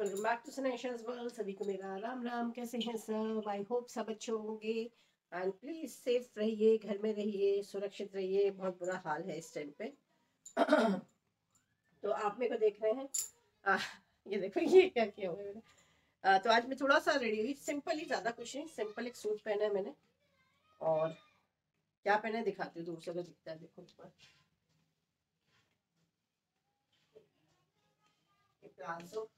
Welcome back to Sanesha's world. सभी को मेरा राम राम। कैसे हैं सब? आई होप सब अच्छे होंगे। एंड प्लीज सेफ रहिए, घर में रहिए, सुरक्षित रहिए। बहुत बुरा हाल है इस टाइम पे। तो आप मेरे को देख रहे हैं। ये देखो ये क्या किया हुआ है मैंने। तो आज मैं थोड़ा सा रेडी हुई, सिंपल ही, ज्यादा कुछ नहीं। सिंपल एक सूट पहना है मैंने, और क्या पहना है दिखाती हूँ, दूर से तो दिखता है। देखो ऊपर प्लाजो,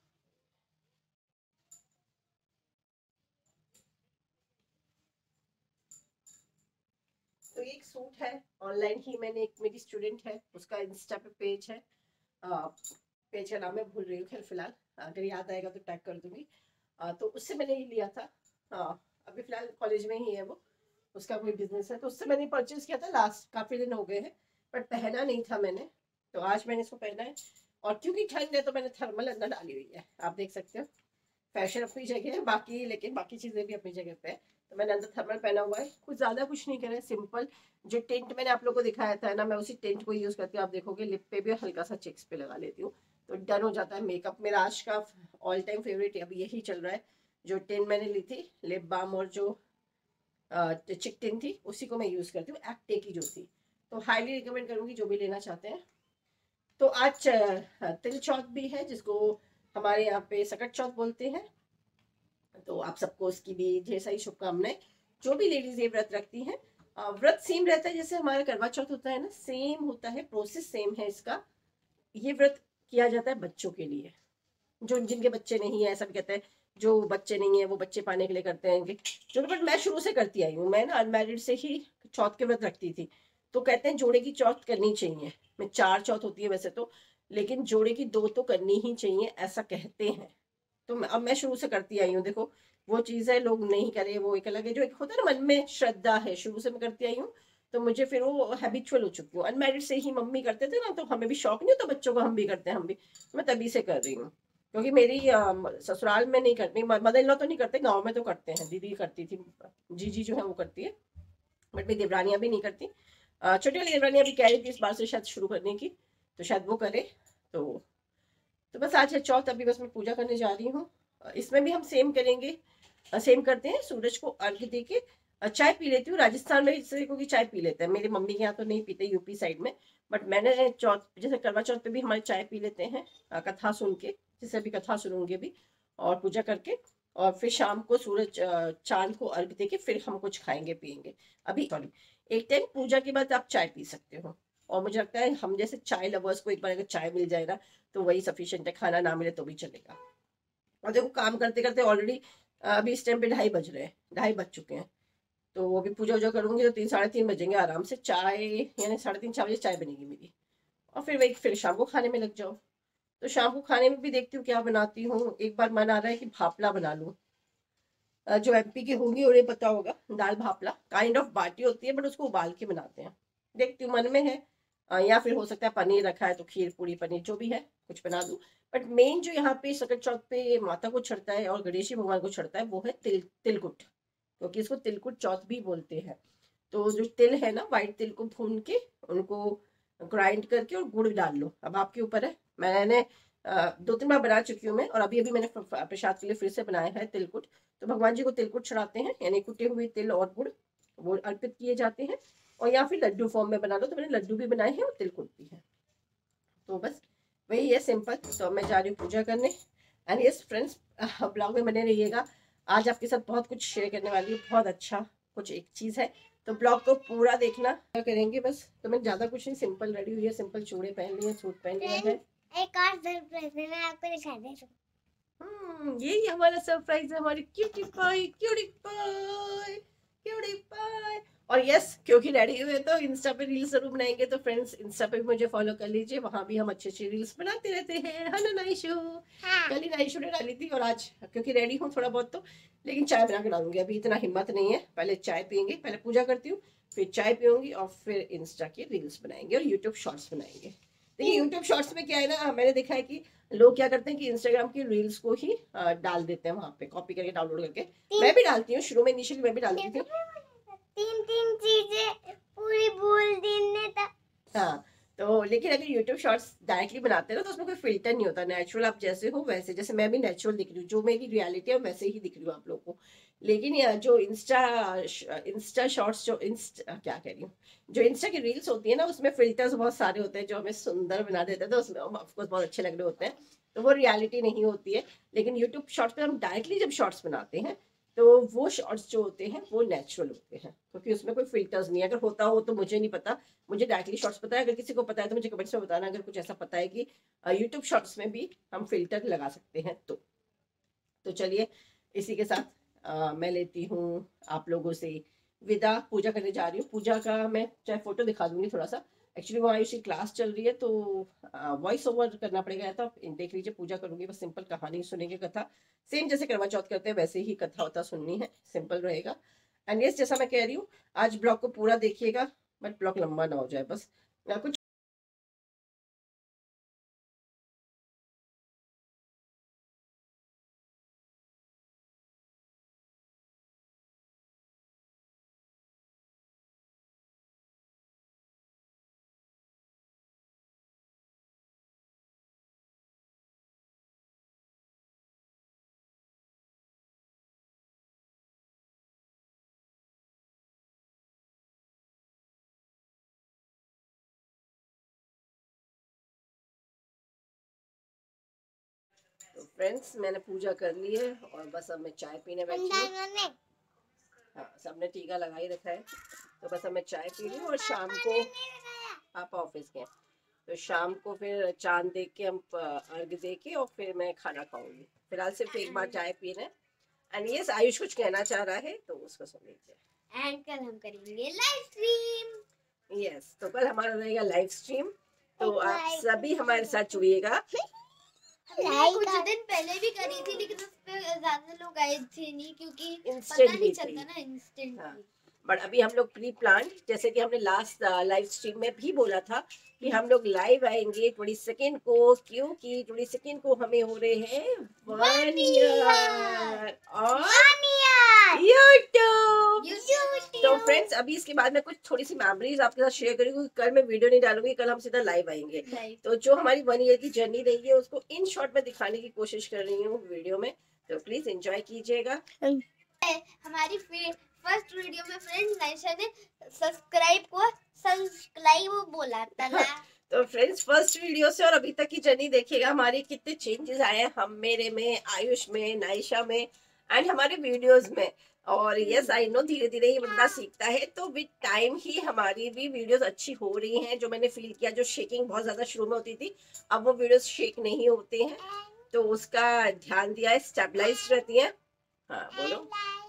तो ये एक सूट है। ऑनलाइन ही मैंने, एक मेरी स्टूडेंट है, उसका इंस्टा पे पेज है। पेज का नाम मैं भूल रही हूँ, खैर फिलहाल अगर याद आएगा तो टैग कर दूंगी। तो उससे मैंने ये लिया था। अभी फिलहाल कॉलेज में ही है वो, उसका कोई बिजनेस है, तो उससे मैंने परचेज किया था। लास्ट काफ़ी दिन हो गए हैं, बट पहना नहीं था मैंने, तो आज मैंने इसको पहना है। और क्योंकि ठंड है तो मैंने थर्मल अंदर डाली हुई है, आप देख सकते हो। फैशन अपनी जगह है बाकी, लेकिन बाकी चीज़ें भी अपनी जगह पे है। तो मैंने अंदर थर्मल पहना हुआ है। कुछ ज़्यादा कुछ नहीं करा है, सिंपल। जो टेंट मैंने आप लोग को दिखाया था ना, मैं उसी टेंट को यूज़ करती हूँ। आप देखोगे लिप पे भी हल्का सा चिक्स पे लगा लेती हूँ, तो डन हो जाता है मेकअप। मेरा आज का ऑल टाइम फेवरेट अभी यही चल रहा है। जो टेंट मैंने ली थी, लिप बाम, और जो चिक टिन थी, उसी को मैं यूज़ करती हूँ, एक्टे की जो थी। तो हाईली रिकमेंड करूँगी जो भी लेना चाहते हैं। तो आज तिल चौथ भी है, जिसको हमारे यहाँ पे सकट चौथ बोलते हैं। तो आप सबको उसकी भी ढेर सारी शुभकामनाएं। जो भी लेडीज ये व्रत रखती हैं, व्रत सेम रहता है जैसे हमारा करवा चौथ होता है ना, सेम होता है, प्रोसेस सेम है इसका। ये व्रत किया जाता है बच्चों के लिए, जो जिनके बच्चे नहीं है। सब कहते हैं जो बच्चे नहीं है वो बच्चे पाने के लिए करते हैं जो, बट मैं शुरू से करती आई हूँ। मैं ना अनमैरिड से ही चौथ के व्रत रखती थी। तो कहते हैं जोड़े की चौथ करनी चाहिए। मैं 4 चौथ होती है वैसे तो, लेकिन जोड़े की 2 तो करनी ही चाहिए, ऐसा कहते हैं। तो अब मैं शुरू से करती आई हूँ। देखो वो चीज़ है, लोग नहीं करे वो एक अलग है। जो एक होता है ना, मन में श्रद्धा है, शुरू से मैं करती आई हूँ, तो मुझे फिर वो हैबिचुअल हो चुकी हूँ। अनमैरिड से ही मम्मी करते थे ना, तो हमें भी शौक नहीं होता बच्चों को, हम भी करते हैं, हम भी। मैं तभी से कर रही हूँ। क्योंकि मेरी ससुराल में नहीं करती, मदर इन लॉ तो नहीं करते, गाँव में तो करते हैं। दीदी करती थी, जीजी जो है वो करती है, बट मेरी देवरानियाँ भी नहीं करती। छोटी वाली देवरानियाँ भी कह रही थी इस बार से शायद शुरू करने की, तो शायद वो करे। तो बस आज है चौथ, अभी बस मैं पूजा करने जा रही हूँ। इसमें भी हम सेम करेंगे, सेम करते हैं। सूरज को अर्घ दे के चाय पी लेती हूँ। राजस्थान में इस तरीके की चाय पी लेते हैं, मेरी मम्मी के यहाँ तो नहीं पीते, यूपी साइड में। बट मैंने चौथ, जैसे करवा चौथ पे भी हमारे चाय पी लेते हैं, कथा सुन के, जैसे अभी कथा सुनूंगी अभी, और पूजा करके। और फिर शाम को सूरज चांद को अर्घ दे के फिर हम कुछ खाएंगे पियेंगे। अभी सॉरी, एक टाइम पूजा के बाद आप चाय पी सकते हो। और मुझे लगता है हम जैसे चाय लवर्स को एक बार अगर चाय मिल जाए ना, तो वही सफिशियंट है, खाना ना मिले तो भी चलेगा। और देखो काम करते करते ऑलरेडी अभी इस टाइम पे 2:30 बज रहे हैं, 2:30 बज चुके हैं। तो वो भी पूजा वूजा करूंगी तो 3 साढ़े 3 बजेंगे आराम से। चाय यानी 3:30 4 बजे चाय बनेगी मेरी, और फिर वही फिर शाम को खाने में लग जाओ। तो शाम को खाने में भी देखती हूँ क्या बनाती हूँ। एक बार मन आ रहा है कि भापला बना लूँ। जो एमपी के होंगे उन्हें पता होगा, दाल भापला काइंड ऑफ बाटी होती है, बट उसको उबाल के बनाते हैं। देखती हूँ, मन में है। या फिर हो सकता है पनीर रखा है तो खीर पूरी पनीर जो भी है कुछ बना दूँ। बट मेन जो यहाँ पे सकट चौथ पे माता को चढ़ता है और गणेश जी भगवान को चढ़ता है, वो है तिलकुट, क्योंकि इसको तिलकुट चौथ भी बोलते हैं। तो जो तिल है ना, वाइट तिल को भून के उनको ग्राइंड करके और गुड़ डाल लो। अब आपके ऊपर है। मैंने 2-3 बार बना चुकी हूँ मैं, और अभी अभी मैंने प्रसाद के लिए फिर से बनाया है तिलकुट। तो भगवान जी को तिलकुट चढ़ाते हैं, यानी कुटे हुए तिल और गुड़ वो अर्पित किए जाते हैं। और या फिर लड्डू फॉर्म में बना लो, तो मैंने लड्डू भी बनाए हैं और तिलकुट भी है। तो बस वही है सिंपल। तो मैं जा रही हूँ पूजा करने। एंड यस फ्रेंड्स, ब्लॉग में बने रहिएगा। आज आपके साथ बहुत कुछ शेयर करने वाली हूँ, बहुत अच्छा कुछ एक चीज़ है। तो ब्लॉग को पूरा देखना। क्या करेंगे बस, तो मैं ज़्यादा कुछ नहीं, सिंपल रेडी हुई है, सिंपल चूड़े पहन लिए, सूट पहन लिया है। एक और सरप्राइज है, मैं आपको दिखा दे रही हूँ। यही हमारा सरप्राइज है, हमारी cutie pie, cutie pie, cutie pie. और यस, क्योंकि रेडी हुए तो इंस्टा पे रील्स जरूर बनाएंगे। तो फ्रेंड्स, इंस्टा पे भी मुझे फॉलो कर लीजिए, वहां भी हम अच्छी अच्छी रील्स बनाते रहते हैं, है ना नाइशू? हाँ। कल ही नाइशू ने डाली थी, और आज क्योंकि रेडी हूँ थोड़ा बहुत, तो लेकिन चाय बना के डालूंगी। अभी इतना हिम्मत नहीं है, पहले चाय पियेंगे, पहले पूजा करती हूँ, फिर चाय पीऊंगी, और फिर इंस्टा की रील्स बनाएंगे और यूट्यूब शॉर्ट्स बनाएंगे। देखिए यूट्यूब शॉर्ट्स में क्या है ना, मैंने देखा है कि लोग क्या करते हैं कि इंस्टाग्राम की रील्स को ही डाल देते हैं वहां पे, कॉपी करके डाउनलोड करके। मैं भी डालती हूँ, शुरू में इनिशियली मैं भी डालती थी। तीन तीन चीजें पूरी बोल दी ने तक। हाँ, तो लेकिन अगर यूट्यूब शॉर्ट्स डायरेक्टली बनाते हैं ना तो उसमें कोई फिल्टर नहीं होता, नेचुरल आप जैसे हो वैसे, जैसे मैं भी नेचुरल दिख रही हूँ, जो मेरी रियलिटी है वैसे ही दिख रही हूँ आप लोगों को। लेकिन जो इंस्टा शॉर्ट्स, जो इंस्टा क्या कह रही हूँ, जो इंस्टा की रील्स होती है ना उसमें फिल्टर्स बहुत सारे होते हैं जो हमें सुंदर बना देते हैं, तो उसमें ऑफकोर्स बहुत अच्छे लग रहे होते हैं, तो वो रियलिटी नहीं होती है। लेकिन यूट्यूब शॉर्ट्स पे हम डायरेक्टली जब शॉर्ट्स बनाते हैं तो वो शॉर्ट्स जो होते हैं वो नेचुरल होते हैं, क्योंकि उसमें कोई फिल्टर्स नहीं है। अगर होता हो तो मुझे नहीं पता, मुझे डायरेक्टली शॉर्ट्स पता है, अगर किसी को पता है तो मुझे कमेंट्स में बताना, अगर कुछ ऐसा पता है कि यूट्यूब शॉर्ट्स में भी हम फिल्टर लगा सकते हैं तो चलिए इसी के साथ मैं लेती हूँ आप लोगों से विदा। पूजा करने जा रही हूँ, पूजा का मैं चाहे फोटो दिखा दूंगी थोड़ा सा, एक्चुअली वो आयुषी क्लास चल रही है तो वॉइस ओवर करना पड़ेगा, तो आप देख लीजिए पूजा करूंगी, बस सिंपल कहानी सुनेंगे, कथा सेम जैसे करवा चौथ करते हैं वैसे ही कथा होता सुननी है, सिंपल रहेगा। एंड यस, जैसा मैं कह रही हूँ आज ब्लॉग को पूरा देखिएगा, बट ब्लॉग लंबा ना हो जाए, बस कुछ तो फ्रेंड्स मैंने पूजा कर ली है और बस अब मैं चाय पीने बैठी हूँ। हाँ, सबने टीका लगा ही रखा है, तो बस अब मैं चाय पी रही हूँ और शाम को पापा ऑफिस गए, तो शाम को फिर चांद देख के हम अर्घ दे के और फिर मैं खाना खाऊंगी। फिलहाल सिर्फ एक बार चाय पी रहे हैं। एंड यस, आयुष कुछ कहना चाह रहा है तो उसको सुन लीजिए। एंड कल हम करेंगे लाइव स्ट्रीम। यस, तो कल हमारा रहेगा लाइव स्ट्रीम, तो आप सभी हमारे साथ जुड़िएगा। कुछ दिन पहले भी करी थी लेकिन उस पे ज्यादा लोग आए थे नहीं, क्योंकि पता नहीं चलता ना इंस्टेंट। बट अभी हम लोग प्री प्लान, जैसे कि हमने लास्ट लाइव स्ट्रीम में भी बोला था कि हम लोग लाइव आएंगे 22 को, क्योंकि 22 को हमें हो रहे हैं 1 ईयर और यूट्यूब। तो फ्रेंड्स अभी इसके बाद में कुछ थोड़ी सी मेमोरीज आपके साथ शेयर करूंगी, कल मैं वीडियो नहीं डालूंगी, कल हम सीधा लाइव आएंगे। तो जो हमारी 1 ईयर की जर्नी रही है उसको इन शॉर्ट में दिखाने की कोशिश कर रही हूँ वीडियो में, तो प्लीज एंजॉय कीजिएगा। हमारी फर्स्ट वीडियो में फ्रेंड्स नाइशा ने सब्सक्राइब बोला था ना। तो फ्रेंड्स फर्स्ट वीडियो से और अभी तक की जर्नी देखिएगा हमारी, कितने चेंजेस आए हैं हम मेरे में, आयुष में, नाइशा में एंड हमारे वीडियोस में। और यस आई नो धीरे धीरे ही बंदा सीखता है, तो विद टाइम ही हमारी भी वीडियोस अच्छी हो रही हैं। जो मैंने फील किया, जो शेकिंग बहुत ज्यादा शुरू में होती थी, अब वो वीडियोस शेक नहीं होते हैं, तो उसका ध्यान दिया है, स्टेबलाइज रहती है। हाँ बोलो।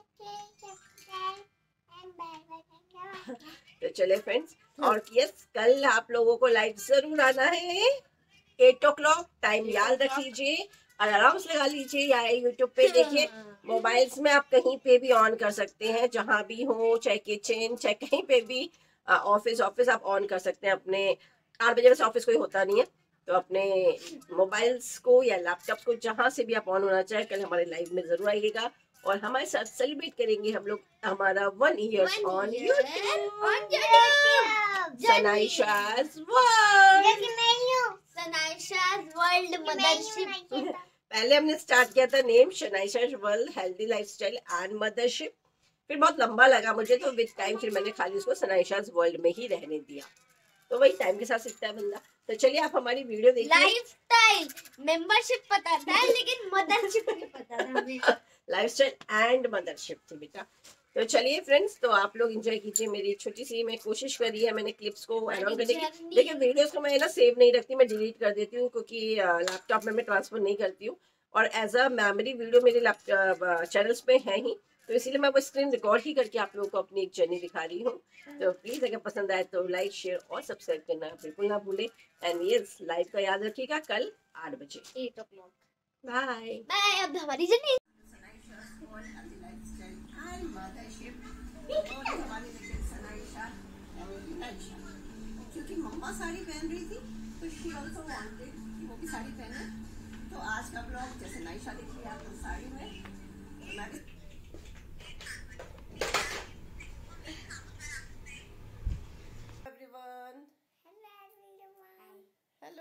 तो चले फ्रेंड्स, और यस कल आप लोगों को लाइव जरूर आना है 8 o'clock, टाइम याद रख लीजिए, अलार्म्स लगा लीजिए या यूट्यूब पे देखिए। मोबाइल्स में आप कहीं पे भी ऑन कर सकते हैं, जहां भी हो, चाहे किचन चाहे कहीं पे भी, ऑफिस आप ऑन कर सकते हैं अपने। 8 बजे वैसे ऑफिस कोई होता नहीं है, तो अपने मोबाइल्स को या लैपटॉप को जहां से भी आप ऑन होना चाहे, कल हमारे लाइव में जरूर आइएगा और हमारे साथ सेलिब्रेट करेंगे हम लोग हमारा 1 year on YouTube, Sanaisha's world mothership. पहले हमने स्टार्ट किया था name Shanaisha's world healthy lifestyle and mothership, फिर बहुत लंबा लगा मुझे, तो विद टाइम फिर मैंने खाली उसको सनाइशा's वर्ल्ड में ही रहने दिया, तो वही टाइम के साथ सीखता है बंदा। तो चलिए आप हमारी वीडियो देखिए। लाइफस्टाइल मेंबरशिप पता था लेकिन मदरशिप नहीं पता था हमें। लाइफस्टाइल एंड मदरशिप थी बेटा। तो चलिए फ्रेंड्स, तो आप लोग एंजॉय कीजिए मेरी छोटी सी, मैं कोशिश करी है मैंने क्लिप्स को ऐड ऑन करने की, लेकिन वीडियोस को मैं ना सेव नहीं रखती, मैं डिलीट कर देती हूँ, क्योंकि लैपटॉप में मैं ट्रांसफर नहीं करती हूँ, और एज अ मेमोरी वीडियो मेरे चैनल्स पे है ही, तो इसीलिए मैं वो स्क्रीन रिकॉर्ड ही करके आप लोगों को अपनी एक जर्नी दिखा रही हूँ। तो प्लीज अगर पसंद आए तो लाइक शेयर और सब्सक्राइब करना बिल्कुल ना भूले। एंड यस लाइव का याद रखिएगा कल 8 बजे 8 o'clock। Bye bye. अब हमारी जर्नी क्योंकि मम्मा साड़ी पहन रही थी तो शी ऑल्सो वांटेड कि वो भी साड़ी पहने, तो आज का ब्लॉग जैसे नाइशा दिख रही है आपको साड़ी में, तो मैं भी everyone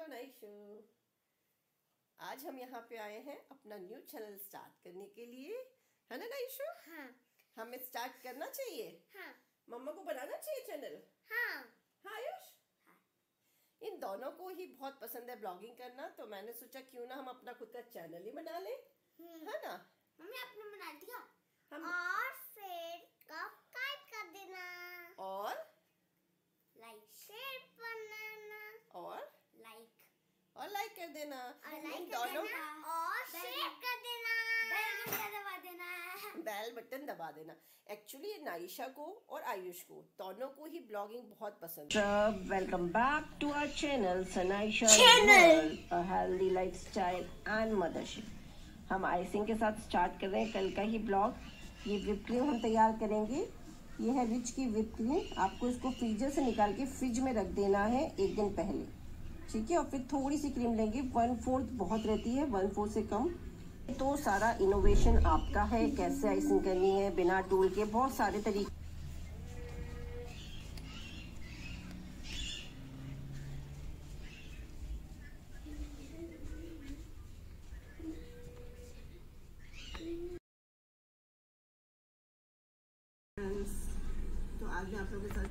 नाइशू, आज हम यहाँ पे आए हैं अपना न्यू चैनल स्टार्ट करने के लिए, है ना नाइशू? हाँ। हमें स्टार्ट करना चाहिए। हाँ। मम्मा को बनाना चाहिए चैनल। हाँ। हाँ आयुष। हाँ। इन दोनों को ही बहुत पसंद है ब्लॉगिंग करना, तो मैंने सोचा क्यों ना हम अपना खुद का चैनल ही बना लें, है ना? मम्मी आपने बना दिया। और फिर सब्सक्राइब कर देना और लाइक शेयर बनाना और लाइक कर देना और दोनों और शेयर कर देना, बेल बटन दबा देना। एक्चुअली नाइशा को और आयुष को दोनों को ही ब्लॉगिंग बहुत पसंद है। Welcome back to our channel Sanaisha world, a healthy lifestyle and mothership. हम आइसिंग के साथ स्टार्ट कर रहे हैं कल का ही ब्लॉग। ये whipped क्रीम हम तैयार करेंगे। ये है रिच की whipped क्रीम। आपको इसको फ्रीजर से निकाल के फ्रिज में रख देना है 1 दिन पहले, ठीक है? और फिर थोड़ी सी क्रीम लेंगे, 1/4 बहुत रहती है, 1/4 से कम। तो सारा इनोवेशन आपका है, कैसे आइसिंग करनी है बिना टूल के, बहुत सारे तरीके। तो आज मैं आप लोगों के साथ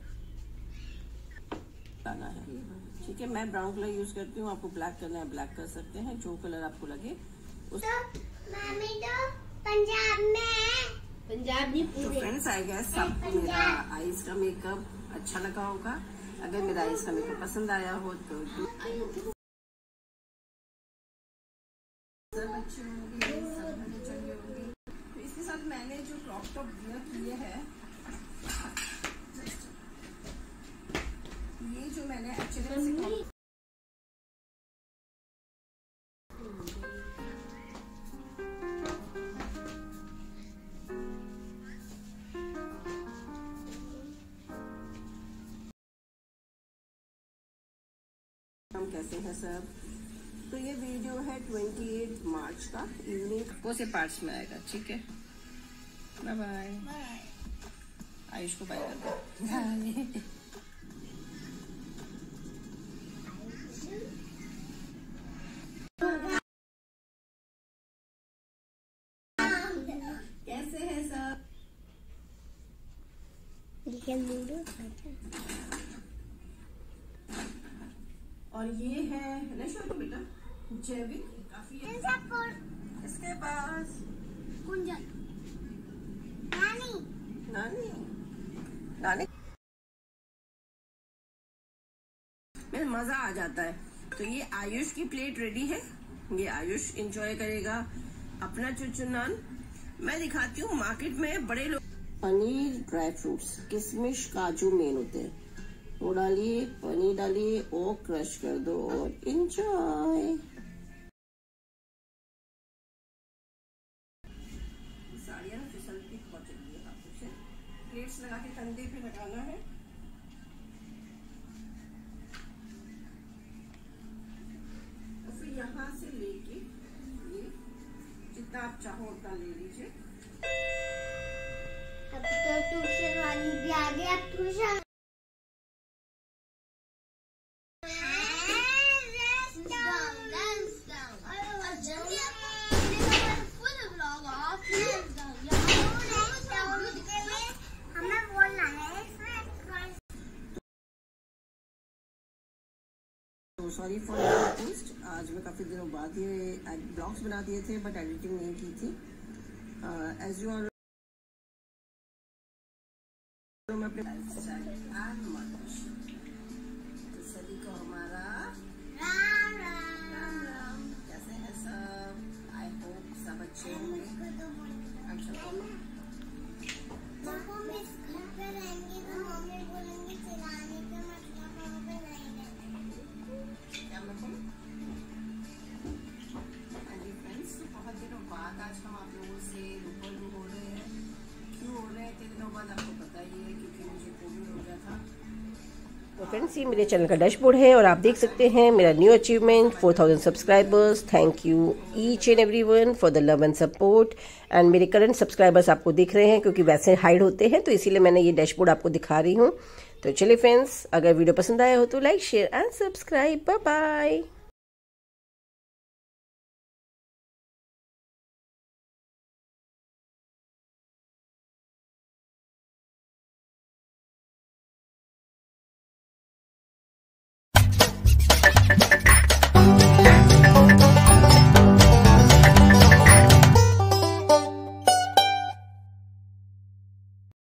लाना है, ठीक है? मैं ब्राउन कलर यूज करती हूँ, आपको ब्लैक करना है ब्लैक कर सकते हैं, जो कलर आपको लगे उस। मम्मी तो पंजाब में, पंजाब नहीं पूरे। तो फ्रेंड्स आई गेस सबको मेरा आइस का मेकअप अच्छा लगा होगा। अगर मेरा आइस का मेकअप पसंद आया हो तो सब अच्छे होंगे, सब बड़े चंगे होंगे। तो इसके साथ मैंने जो क्रॉप टॉप वियर किए हैं, ये जो मैंने एक्चुअली हम कैसे हैं सब। तो ये वीडियो है 28 मार्च का इवनिंग को से पार्ट्स में आएगा, ठीक है? Bye bye. आयुष को बाय कर दो। कैसे हैं सब? और ये है नशा तो बेटा जैविक काफी है। इसके पास कुंजन नानी में मजा आ जाता है। तो ये आयुष की प्लेट रेडी है, ये आयुष एंजॉय करेगा अपना चुचुनान। मैं दिखाती हूँ मार्केट में बड़े लोग पनीर, ड्राई फ्रूट्स, किशमिश, काजू मेन होते हैं, वो डालिए, पनीर डालिए और क्रश कर दो और एंजॉय। साड़ियाँ फिसलती बहुत जल्दी है, हाथों से प्लेट्स लगा के कंधे पे लगाना है। और फिर यहाँ से लेके ये जितना आप चाहो उतना ले लीजिए। अब तो ट्यूशन वाली भी आ गई। अब ट्यूशन सॉरी फॉर पोस्ट। आज मैं काफ़ी दिनों बाद ये ब्लॉग्स बना दिए थे बट एडिटिंग नहीं की थी। एज यू आर मैं अपने सभी को हमारा राम राम। कैसे हैं सब? आई होप सब अच्छे होंगे। अच्छा मम्मी घर पे रहेंगी तो मम्मी बोलेंगी चिल्लाने का मतलब वहाँ पे नहीं रहेंगे। क्या मतलब? हाँ जी फ्रेंड्स, तो बहुत दिनों बाद आज हम आप लोगों से रूबरू हो रहे हैं। क्यों हो रहे हैं इतने दिनों बाद आपको पता ही है, क्योंकि मुझे कोविड हो गया था। तो फ्रेंड्स, ये मेरे चैनल का डैशबोर्ड है और आप देख सकते हैं मेरा new achievement 4000 subscribers. Thank you each and everyone for the love and support. And मेरे करंट सब्सक्राइबर्स आपको दिख रहे हैं क्योंकि वैसे हाइड होते हैं, तो इसीलिए मैंने ये डैशबोर्ड आपको दिखा रही हूँ। तो चलिए फ्रेंड्स, अगर वीडियो पसंद आया हो तो like, share and subscribe. Bye bye.